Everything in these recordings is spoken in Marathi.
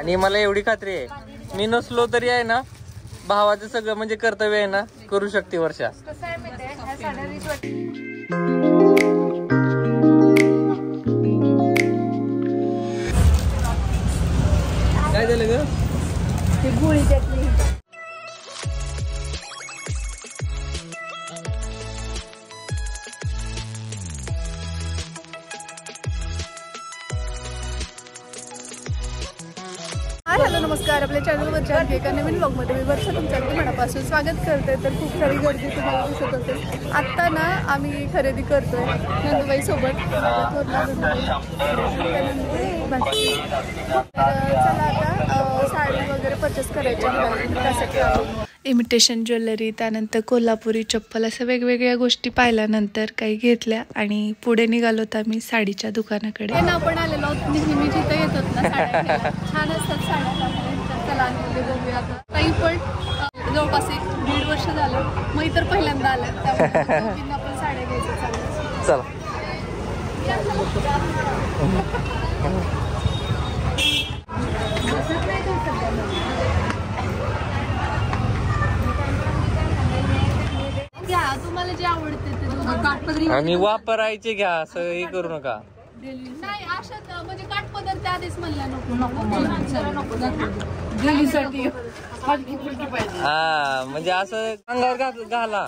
आणि मला एवढी खात्री आहे, मी नसलो तरी आहे ना, भावाचं सगळं म्हणजे कर्तव्य आहे ना, करू शकते वर्षा. काय झालं ग? ते गोळी त्यातली हॅलो नमस्कार. आपल्या चॅनलवरच्या आणखी एका नवीन ब्लॉगमध्ये मी वर्षा तुमच्या अगदी मनापासून स्वागत करते. तर खूप सारी गर्दी तुम्हाला दिसत असेल. आत्ता ना आम्ही खरेदी करतोय नंदुबाई सोबत. चला आता साडी वगैरे परचेस करायची त्यासाठी इमिटेशन ज्वेलरी, त्यानंतर कोल्हापुरी चप्पल, असं वेगवेगळ्या गोष्टी पाहिल्यानंतर काही घेतल्या आणि पुढे निघालो तर आम्ही साडीच्या दुकानाकडे. आपण आलेलो आहोत नेहमी जिथं येतात ना साड्या छान असतात साड्या. कलांमध्ये बघूया काही पण जवळपास 1.5 वर्ष झालं, मग इतर पहिल्यांदा आलं त्यामुळे आपण साड्या घ्यायचं चालू. चला तुम्हाला जे आवडते आणि वापरायचे घ्या, असं हे करू नका. नाही अशा म्हणजे काठपदर आधीच म्हणलं नको डेलीसाठी. हा म्हणजे असं अंगावर घाला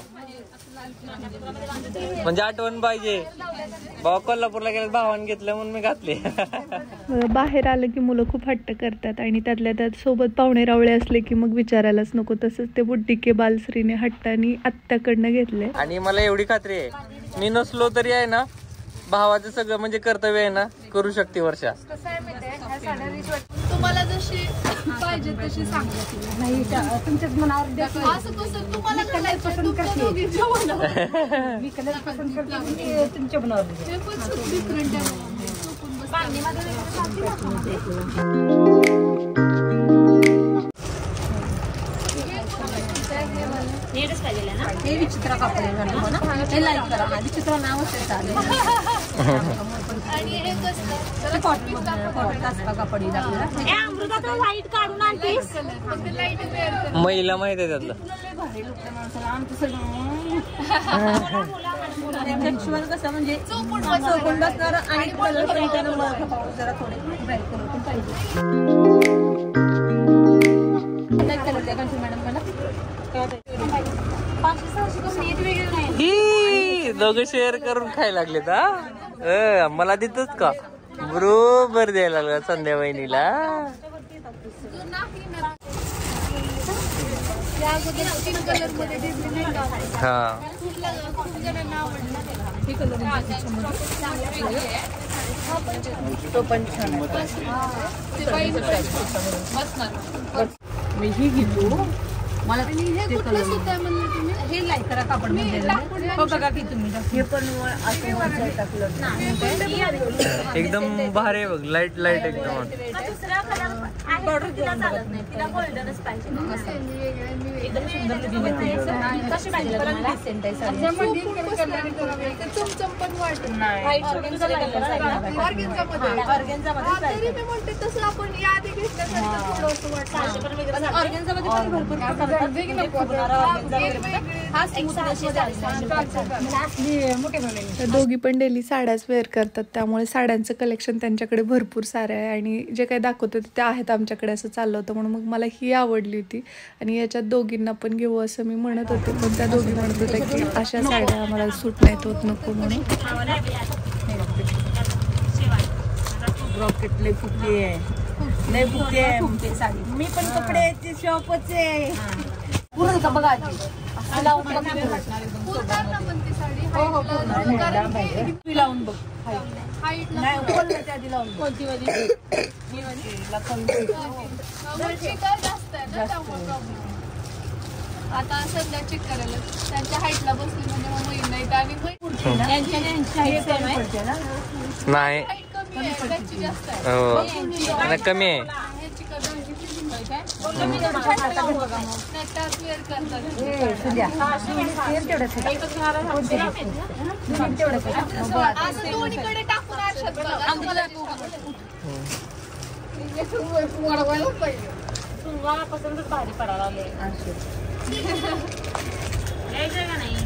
म्हणजे आठवण पाहिजे. भाऊ कोल्हापूरला गेले, भावाने घेतलं म्हणून मी घातले. बाहेर आलं की मुलं खूप हट्ट करतात आणि त्यातल्या त्यात सोबत पाहुणे रावळे असले की मग विचारायलाच नको. तसंच ते बुड्डिके बालश्रीने हट्टाने आत्याकडनं घेतले. आणि मला एवढी खात्री आहे, मी नसलो तरी आहे ना, भावाचं सगळं म्हणजे कर्तव्य आहे ना, करू शकते वर्षा. तुम्हाला जशी पाहिजे तशी सांगा. नाही तुमच्याच मनावर असं कसं तुम्हाला पसंत करते मी कलर पसंत करते तुमच्या मनावर डिफरंट हे विचित्र कापड हे लाईक करा. विचित्र नाव आणि हे कसं कापड लाईट काढून आणतेस. महिला माहित आहे त्यातलं. कसं म्हणजे चौकून बसणार आणि जरा थोडे ब्राईट कलर पण पाहिजे. मॅडम मला दोघं शेअर करून खायला लागलेत. हा मला देतोच का बरोबर द्यायला लागला संध्या वहिनीला. हा तो पण छान मी ही घेतो. मला हे लाईक करा कापड मध्ये बघा की तुम्ही हे पण एकदम भारी बघ. लाईट लाईट एकदम. दोघी पण डेली साड्याच वेअर करतात, त्यामुळे साड्यांचं कलेक्शन त्यांच्याकडे भरपूर सारं आहे आणि जे काही दाखवते ते आहेत आमच्याकडे असं चाललं होतं. म्हणून मग मला ही आवडली होती आणि याच्यात दोघींना पण घेऊ असं मी म्हणत होते, पण त्या दोघी म्हणत होत्या की अशा साड्या आम्हाला सूट नाहीत होत, नको म्हणून. मी पण कपड्याची शॉपच आहे पूर्ण का बघा. लावून बघ कोणती आता सध्या चेक करायला त्यांच्या हाईटला बसली म्हणजे मग महिला नाही नाही कमी आहे. पसंतच भारी पडायला लागले यायचं का नाही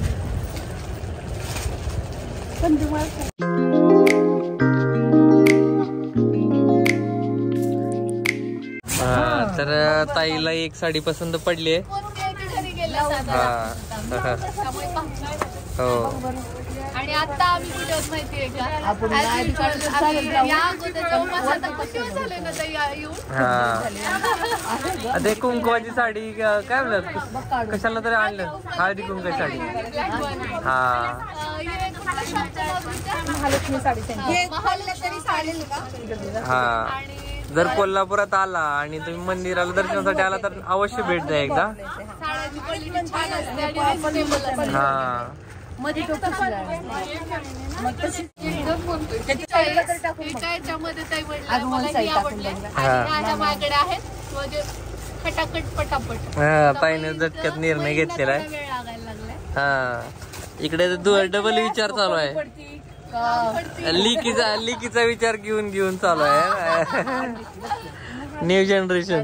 तर ताईला एक साडी पसंत पडली आहे. हो आणि आता आम्ही कुठे माहितीये का या अगोदर जवळपास आता खूप दिवस झाले ना ताई येऊन. ते कुंकवाची साडी काय म्हणतात कशाला तरी आणलं हळदी कुंकवाची साडी. हा महालक्ष्मी साडी हा जर कोल्हापुरात आला आणि तुम्ही मंदिराला दर्शनासाठी आला तर अवश्य भेट द्या एकदा. हा ताईने झटक्यात निर्णय घेतलेला आहे. हा इकडे डबल विचार चालू आहे. लिकीचा विचार घेऊन चालू आहे. New generation.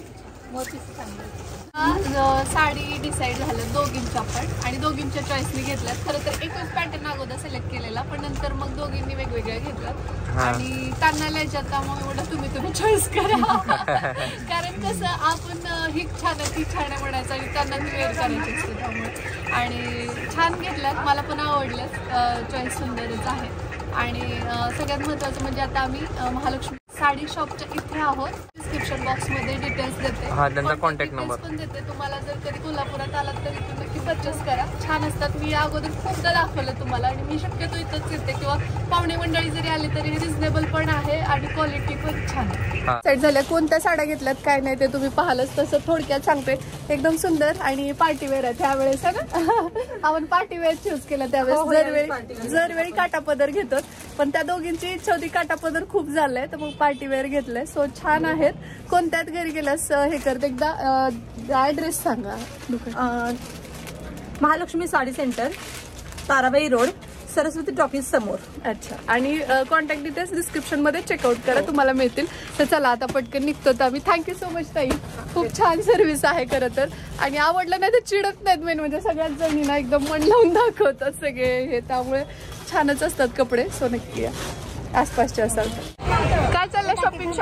साडी डिसाईड झालं दोघींच्या पण आणि दोघींच्या चॉईसने घेतल्यात. खरं तर एकच पॅटर्न अगोदर सिलेक्ट केलेला पण नंतर मग दोघींनी वेगवेगळ्या घेतल्यात आणि त्यांना लिहायच्यात मग एवढं तुम्ही चॉईस करा. कारण कसं आपण ही छान आहे ती छान आहे म्हणायचं आणि त्यांना ती वेअर करायची असते त्यामुळे. आणि छान घेतल्यात मला पण आवडल्यात. चॉईस सुंदरच आहे. आणि सगळ्यात महत्त्वाचं म्हणजे आता आम्ही महालक्ष्मी साडी शॉपच्या इथे आहोत. डिस्क्रिप्शन बॉक्स मध्ये डिटेल्स देते. हा त्यांचा कॉन्टॅक्ट नंबर पण देते. तुम्हाला जर कधी कोल्हापुरात आलात तर इथून नक्की परचेस करा. छान असतात. मी या अगोदर खूपदा दाखवलं तुम्हाला आणि मी शक्यतो इथंच येते किंवा पाहुणे मंडळी जरी आली तरी रिझनेबल पण आहे आणि क्वालिटी पण छान आहे. सेट झाल्या. कोणत्या साड्या घेतल्यात काय नाही ते तुम्ही पाहालच. तसं थोडक्यात सांगते एकदम सुंदर आणि पार्टीवेअर आहे. त्यावेळेस ना आपण पार्टीवेअर चूज केलं त्यावेळेस दरवेळी काटापदर घेतो पण त्या दोघींची इच्छा होती काटापदर खूप झालंय तर मग पार्टीवेअर घेतलंय. सो छान आहेत. कोणत्यात घरी गेल्यास हे करत एकदा ऍड्रेस सांगा. Mahalaxmi sari centre Tarabai road Saraswati talkies समोर. अच्छा आणि कॉन्टॅक्ट डिटेल्स डिस्क्रिप्शन मध्ये चेकआउट करा तुम्हाला मिळतील. तर चला आता पटकन निघतो तर आम्ही. थँक्यू सो मच ताई. खूप छान सर्व्हिस आहे खरं तर आणि आवडलं नाही तर चिडत नाहीत. मेन म्हणजे सगळ्याच जणींना एकदम मन लावून दाखवतात सगळे हे त्यामुळे छानच असतात कपडे. सो नक्की या आसपासचे असाल तर. काय चाललंय शॉपिंग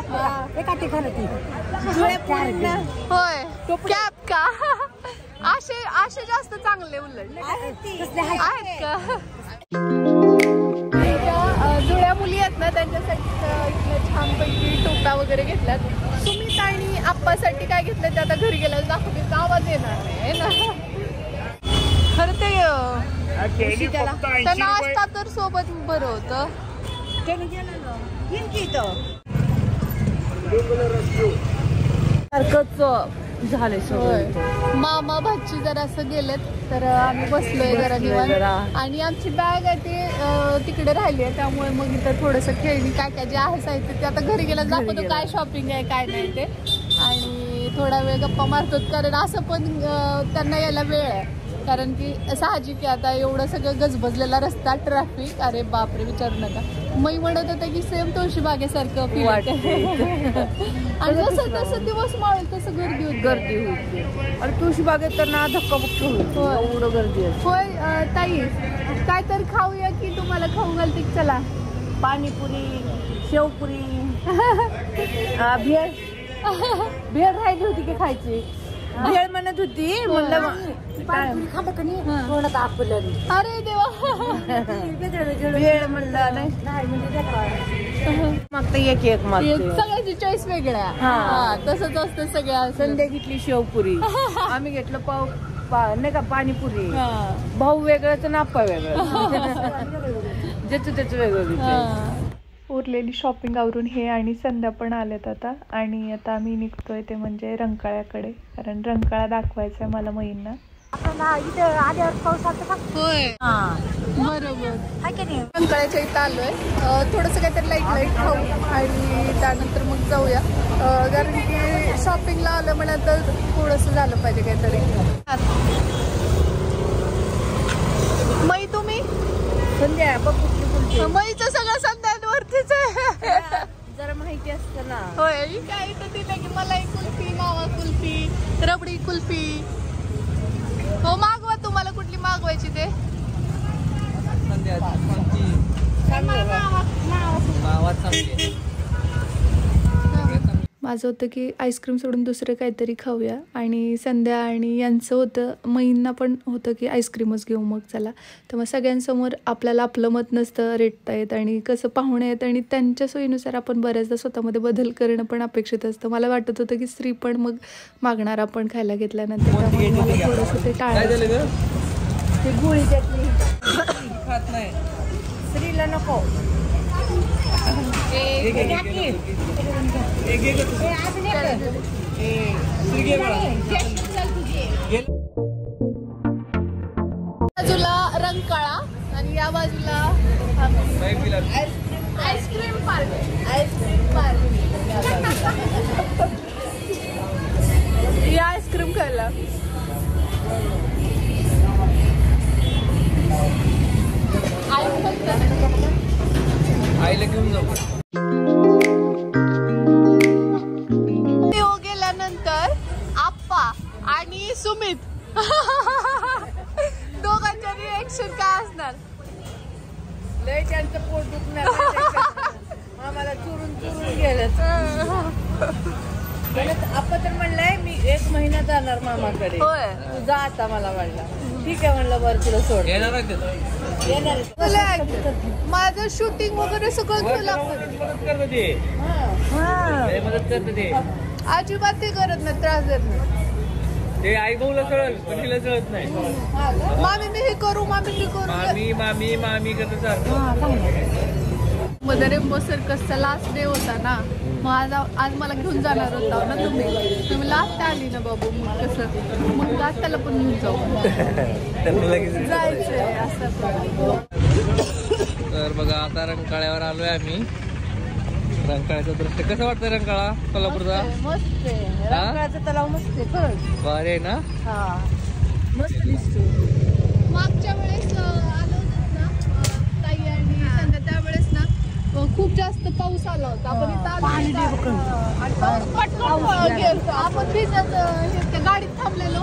होय कॅप का आशे जास्त चांगले उलट आहेत का. जुळ्या मुली आहेत ना त्यांच्यासाठी छानपैकी टोप्या वगैरे घेतल्यात. सुमित आणि आप्पासाठी काय घेतलं ते आता घरी गेल्यावर दाखवते. आवाज येणार नाही ना खरं ते त्यांना असता तर सोबत बरं होतं. झालंय मामा भाची जरा असं गेलेत तर आम्ही बसलोय जरा निवांत. आणि आमची बॅग आहे ती तिकडे राहिली आहे त्यामुळे मग इथं थोडंसं खेळणी काय काय जे आहे साहित्य ते आता घरी गेल्यावर दाखवतो काय शॉपिंग आहे काय नाही ते. आणि थोडा वेळ गप्पा मारतो कारण असं पण त्यांना यायला वेळ आहे कारण की साहजिक आहे आता एवढं सगळं गजबजलेला रस्ता ट्रॅफिक. अरे बापरे विचारू नका. मी म्हणत होते की सेम तुळशी बागेसारखं फील वाटत आणि जसं तसं दिवस मावळ तसं गर्दी होती आणि तुळशी बागेत तर ना धक्काबुक्की एवढं गर्दी आहे. होय ताई काय तर खाऊया की तुम्हाला खाऊ घालते. चला पाणीपुरी शेवपुरी भेळ राहिली होती की खायची. भेळ म्हणत होती म्हणलं अरे देवा भेळ म्हणलं नाही मग एक मग सगळ्याची चॉईस वेगळ्या. तसंच असतं सगळ्या. संध्या घेतली शेवपुरी आम्ही घेतलं नाही का पाणीपुरी. भाऊ वेगळंच ना आप्पा वेगळं ज्याचं त्याचं वेगळं. उरलेली शॉपिंग आवरून हे आणि संध्या पण आलेत आता आणि आता आम्ही निघतोय ते म्हणजे रंकाळ्याकडे कारण रंकाळा दाखवायचा आहे मला महिना. होय बरोबर. रंकाळ्याच्या इथं आलोय. थोडंसं काहीतरी लाईट खाऊ आणि त्यानंतर मग जाऊया कारण की शॉपिंगला आलं म्हटलं थोडंसं झालं पाहिजे काहीतरी. मै तुम्ही संध्या बघ मैचं सगळं संध्यांवरतीच आहे. जरा माहिती असतं ना होय काय तर दिलं की मला एक कुल्फी, मावा कुल्फी, रबडी कुल्फी. हो मागवा, तुम्हाला कुठली मागवायची ते. माझं होतं की आईस्क्रीम सोडून दुसरं काहीतरी खाऊया आणि संध्या आणि यांचं होतं, महिना पण होतं की आईस्क्रीमच घेऊ मग चला. तर मग सगळ्यांसमोर आपल्याला आपलं मत नसतं रेटता येत आणि कसं पाहुणे आहेत आणि त्यांच्या सोयीनुसार आपण बऱ्याचदा स्वतःमध्ये बदल करणं पण अपेक्षित असतं. मला वाटत होतं की स्त्री पण मग मागणार आपण खायला घेतल्यानंतर, त्यामुळे मला थोडंसं ते टाळायचं. ते गुळी चटणी खात नाही स्त्रीला नको. बाजूला रंकाळा आणि या बाजूला आईस्क्रीम पार्क. या आईस्क्रीम खायला. आईला घेऊन जाऊ. गेल्यानंतर आप्पा आणि सुमित दोघांच्या रिएक्शन काय असणार? लय त्यांचं पोट दुखणार. आम्हाला चुरून गेलं. आपण तर म्हणलंय मी 1 महिना जाणार मामाकडे. होय. तू जा आता मला म्हणलं. ठीक आहे म्हणलं, बरं तुला सोड. येणार. माझं शूटिंग वगैरे सगळं घेऊ लागतं. अजिबात ते करत नाही, त्रास देत नाही. ते आई भाऊला कळल पण तिला कळत नाही. मामी मी हे करू, मामी मी करू. मामी मामी मामी करत मध्ये रेम्बो सर्कसचा लास्ट डे होता ना, मग आज मला घेऊन जाणार होता ना तुम्ही. लास्ट आली ना बाबू, मग कसं मग आज त्याला पण घेऊन जाऊ. जायचंय असं. तर बघा आता रंकाळ्यावर आलोय आम्ही. रंकाळ्याचं दृश्य कसं वाटतं? रंकाळा कोल्हापूरचा मस्त आहे. रंकाळाचा तलाव मस्त आहे खरंच. भारी आहे ना? हा मस्त दिसतो. मागच्या वेळेस आलो होतो ना ताई आणि संध्या, त्यावेळेस ना खूप जास्त पाऊस आला होता. आपण इथं आपण भिजत गाडीत थांबलेलो.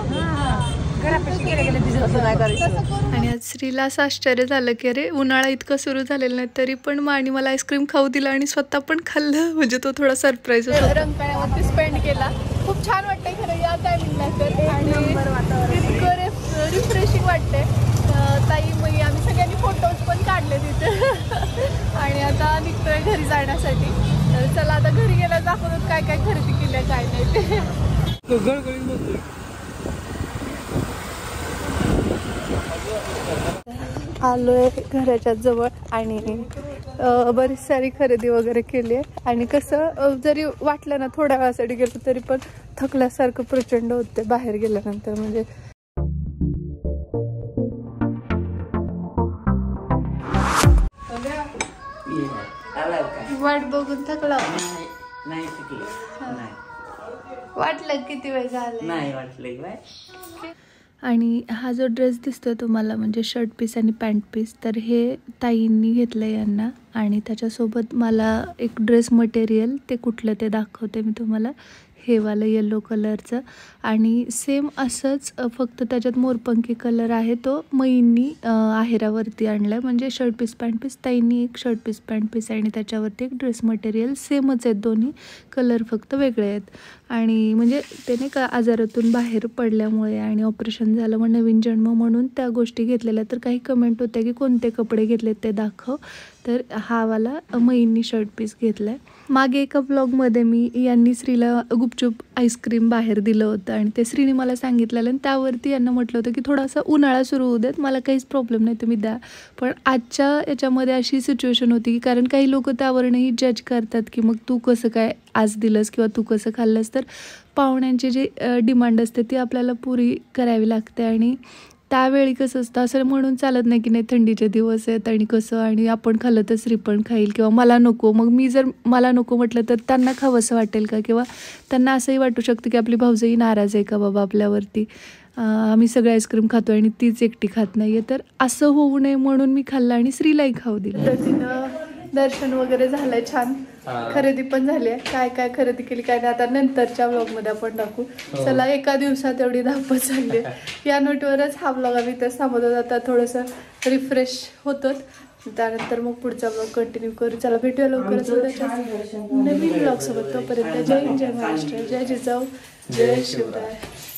आणि आज स्त्रीला असं आश्चर्य झालं की अरे उन्हाळा इतकं सुरू झालेलं नाही तरी पण माणी मला आईस्क्रीम खाऊ दिला आणि स्वतः पण खाल्लं. म्हणजे तो थोडा सरप्राईज होता. रंकाळ्यावरती स्पेंड केला. खूप छान वाटतंय खरं या टायमिंगला तर, आणि इतकं रिफ्रेशिंग वाटतंय. ताई मग आम्ही सगळ्यांनी फोटोज पण काढले तिथे. आणि आता निघतोय घरी जाण्यासाठी. तर चला आता घरी गेला दाखवतो काय काय खरेदी केली काय नाही ते. आलोय घराच्या जवळ आणि बरीच सारी खरेदी वगैरे केली आहे. आणि कसं जरी वाटलं ना थोड्या वेळासाठी गेलो तरी पण थकल्यासारखं प्रचंड होते बाहेर गेल्यानंतर. म्हणजे वाट बघून थकला वाटलं किती वेळ झाला नाही वाटलं. आणि हा जो ड्रेस दिसतोय तुम्हाला म्हणजे शर्ट पीस आणि पॅन्ट पीस, तर हे ताईंनी घेतलं यांना. आणि त्याच्यासोबत मला एक ड्रेस मटेरियल, ते कुठलं ते दाखवते मी तुम्हाला. हे वालं येलो कलरचं आणि सेम असंच फक्त त्याच्यात मोरपंखी कलर आहे, तो मईंनी आहेरावरती आणला आहे. म्हणजे शर्ट पीस पॅन्ट पीस, ताईंनी एक शर्ट पीस पॅन्ट पीस आणि त्याच्यावरती एक ड्रेस मटेरियल. सेमच आहेत दोन्ही, कलर फक्त वेगळे आहेत. आणि म्हणजे ते नाही का आजारातून बाहेर पडल्यामुळे आणि ऑपरेशन झालं मग नवीन जन्म म्हणून त्या गोष्टी घेतलेल्या. तर काही कमेंट होत्या की कोणते कपडे घेतलेत ते दाखव. तर हा वाला मईंनी शर्ट पीस घेतला आहे. मागे एका ब्लॉगमध्ये मी यांनी श्रीला गुपचूप आईस्क्रीम बाहेर दिलं होतं आणि ते श्रीने मला सांगितलेलं आणि त्यावरती यांना म्हटलं होतं की थोडासा उन्हाळा सुरू होऊ देत, मला काहीच प्रॉब्लेम नाही तुम्ही द्या. पण आजच्या याच्यामध्ये अशी सिच्युएशन होती की कारण काही लोक त्यावरनंही जज करतात की मग तू कसं काय आज दिलंस किंवा तू कसं खाल्लंस. तर पाहुण्यांची जी डिमांड असते ती आपल्याला पुरी करावी लागते. आणि त्यावेळी कसं असतं असं म्हणून चालत नाही की नाही थंडीचे दिवस आहेत आणि कसं आणि आपण खाल्लं तर श्री पण खाईल किंवा मला नको. मग मी जर मला नको म्हटलं तर त्यांना खावंसं वाटेल का, किंवा त्यांना असंही वाटू शकतं की आपली भाऊजाई नाराज आहे का बाबा आपल्यावरती, आम्ही सगळं आईस्क्रीम खातो आणि तीच एकटी खात नाही आहे. तर असं होऊ नये म्हणून मी खाल्लं आणि श्रीलाही खाऊ दिलं. तिनं दर्शन वगैरे झालंय छान. खरेदी पण झाली आहे. काय काय खरेदी केली काय नाही आता नंतरच्या ब्लॉग मध्ये आपण टाकू. चला एका दिवसात एवढी धावपळ झाली. या नोटवरच हा ब्लॉग आम्ही तर थांबत होतो. आता थोडंसं रिफ्रेश होतो. त्यानंतर मग पुढचा ब्लॉग कंटिन्यू करू. चला भेटूया लवकरच उद्याच्या नवीन ब्लॉग सोबत. तोपर्यंत जय हिंद, जय महाराष्ट्र, जय जिजाऊ, जय शिवराय.